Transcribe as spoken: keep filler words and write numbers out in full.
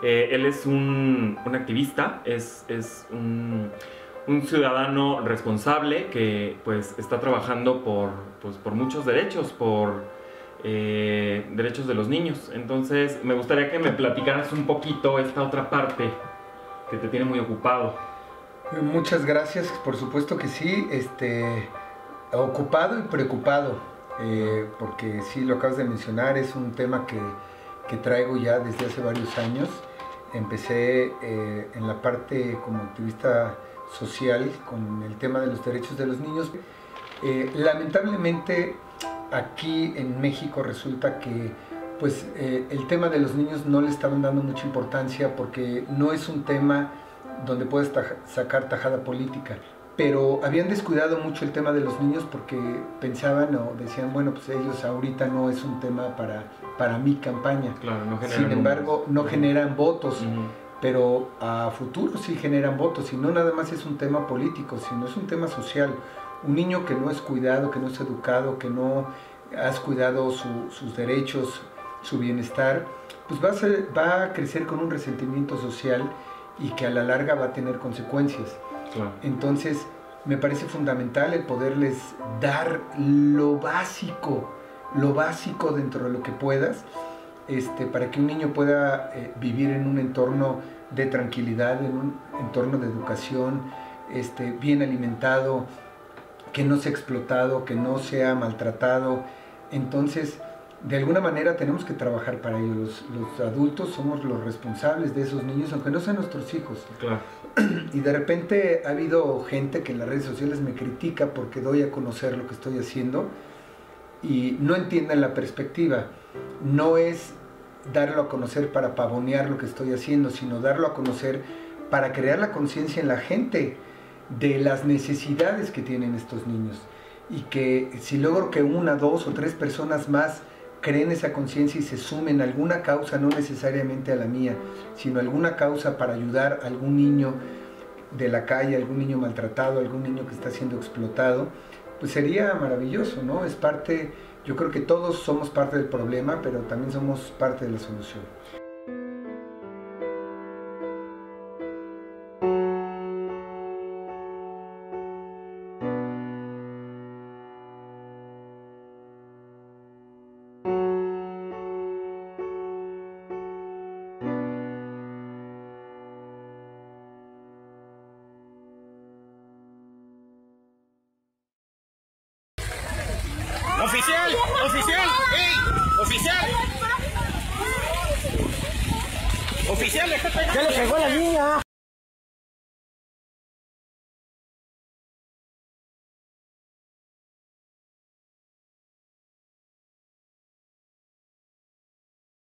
Eh, él es un, un activista, es, es un, un ciudadano responsable que pues está trabajando por, pues, por muchos derechos, por eh, derechos de los niños. Entonces me gustaría que me platicaras un poquito esta otra parte que te tiene muy ocupado. Muchas gracias, por supuesto que sí, este, ocupado y preocupado, eh, porque sí, lo acabas de mencionar, es un tema que, que traigo ya desde hace varios años. Empecé eh, en la parte como activista social con el tema de los derechos de los niños. Eh, lamentablemente aquí en México resulta que pues, eh, el tema de los niños no le estaban dando mucha importancia porque no es un tema donde puedes taj- sacar tajada política, pero habían descuidado mucho el tema de los niños porque pensaban o decían, bueno, pues ellos ahorita no es un tema para, para mi campaña. Claro, no generan Sin embargo, no uh-huh. generan votos, Uh-huh. pero a futuro sí generan votos, y no nada más es un tema político, sino es un tema social. Un niño que no es cuidado, que no es educado, que no has cuidado su, sus derechos, su bienestar, pues va a, ser, va a crecer con un resentimiento social y que a la larga va a tener consecuencias. Claro. Entonces me parece fundamental el poderles dar lo básico, lo básico dentro de lo que puedas, este, para que un niño pueda eh, vivir en un entorno de tranquilidad, en un entorno de educación, este, bien alimentado, que no sea explotado, que no sea maltratado. Entonces, de alguna manera tenemos que trabajar para ello. Los, los adultos somos los responsables de esos niños, aunque no sean nuestros hijos. Claro. Y de repente ha habido gente que en las redes sociales me critica porque doy a conocer lo que estoy haciendo y no entienden la perspectiva. No es darlo a conocer para pavonear lo que estoy haciendo, sino darlo a conocer para crear la conciencia en la gente de las necesidades que tienen estos niños. Y que si logro que una, dos o tres personas más creen esa conciencia y se sumen a alguna causa, no necesariamente a la mía, sino a alguna causa para ayudar a algún niño de la calle, algún niño maltratado, algún niño que está siendo explotado, pues sería maravilloso, ¿no? Es parte, yo creo que todos somos parte del problema, pero también somos parte de la solución. ¡Oficial! ¡Oficial! ¡Ey! ¡Oficial! ¡Oficial! ¡Le está pegando! ¡Ya le pegó a la niña!